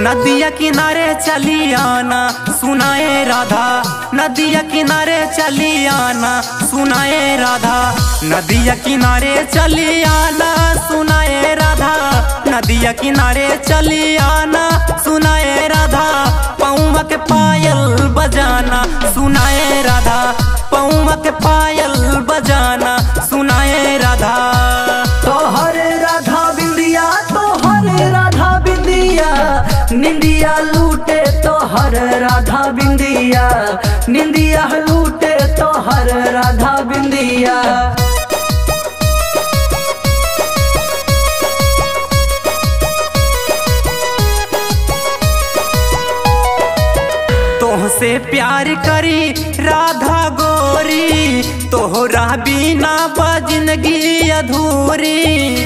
नदिया किनारे चली आना सुनाए राधा, नदिया किनारे चली आना सुनाए राधा, नदिया किनारे चली आना सुनाए राधा, नदिया किनारे चली आना सुनाए राधा, पौवा के पायल बजाना सुनाए राधा, पौवा के पायल बजाना सुनाए राधा। तोहर राधा बिंदिया, तोहर राधा बिंदिया, निंदिया लूटे तोहर राधा बिंदिया, निंदिया लूटे तोहर राधा बिंदिया। तोहसे प्यार करी राधा गोरी, तोहरा बिना जिंदगी अधूरी,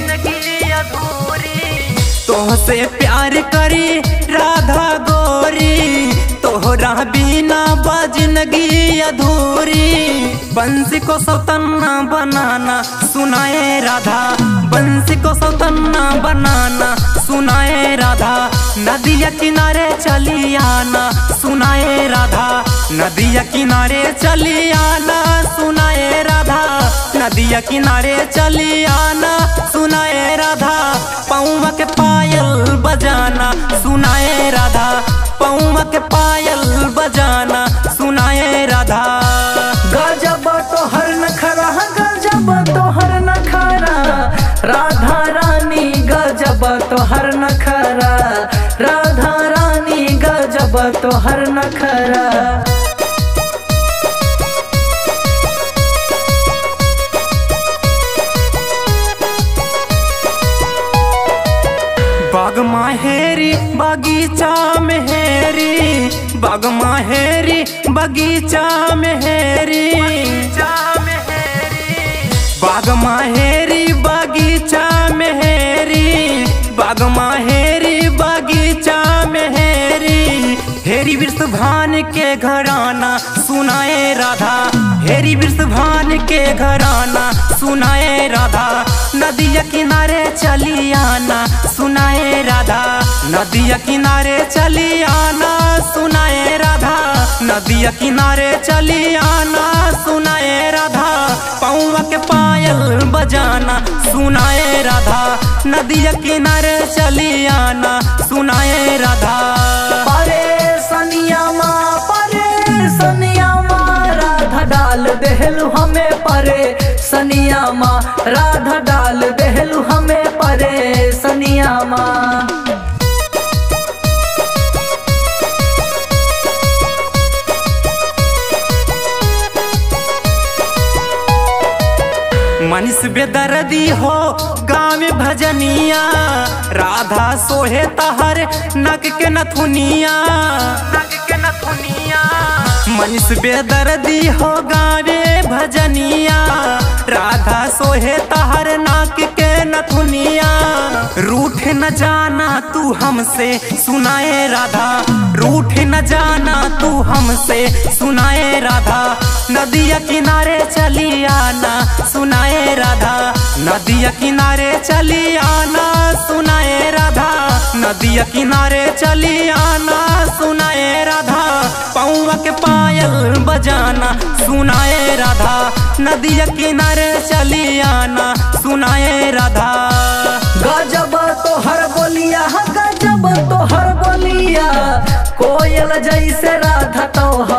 तोहसे प्यार करी राधा गोरी, तोहरा बिना जिंदगी अधूरी। बंसी को सौतन्ना बनाना सुनाए राधा, बंसी को सौतन्ना बनाना सुनाए राधा, नदिया किनारे चली आना सुनाए राधा, नदिया किनारे चली आना सुनाए राधा, नदिया किनारे चली आना सुनाए राधा, पौवा के पायल बजाना सुनाए राधा, पौवा के पायल बजाना सुनाए राधा। गजब तोहर नखरा, गजब तोहर नखरा, राधा रानी गजब तोहर नखरा, राधा रानी गजब तोहर नखरा। बाग माहेरी बगीचा मेहरी, बाग माहेरी बगीचा मेहरी, बाग माहेरी बगीचा मेहरी, बाग माहेरी बगीचा मेहरी, हेरी वृषभान के घराना सुनाए राधा, हेरी वृषभान के घराना सुनाए राधा, नदिया किनारे चली आना सुनाए राधा, नदिया किनारे चली आना सुनाए राधा, नदिया किनारे चली आना सुनाए राधा, पौवा के पायल बजाना सुनाए राधा, नदिया किनारे चली आना सुनाए राधा। परे सनिया माँ राधा डाल देहलू हमें परे सनिया माँ, राधा डाल देहलू हमें परे सनिया माँ। मनीष बेदर्दी हो गाँव भजनिया, राधा सोहे तहर नक के नथुनिया, नक के नथुनिया, मनीष बेदर्दी हो गाँव भजनिया, राधा सोहे तहर नाक के नथुनिया, रूठ न जाना तू हमसे सुनाए राधा, रूठ न जाना तू हमसे सुनाए राधा, नदिया किनारे चली आना सुनाए राधा, नदिया किनारे चली आना सुनाए राधा, नदिया किनारे चली आना सुनाए राधा, पौवा के पायल बजाना सुनाए राधा, नदिया किनारे चली आना सुनाए राधा। गजब तोहर बोलिया, गजब तोहर बोलिया, कोयल जैसे राधा तोहर